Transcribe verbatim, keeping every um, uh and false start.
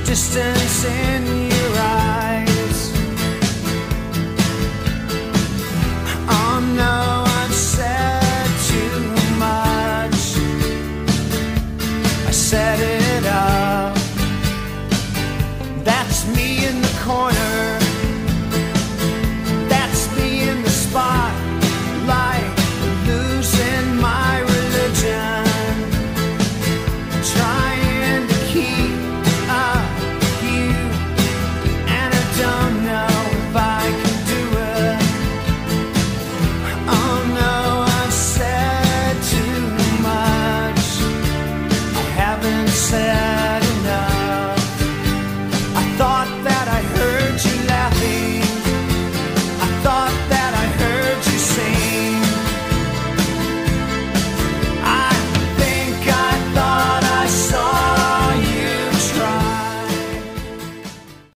distance in your eyes. Oh no, I've said too much. I set it up. That's me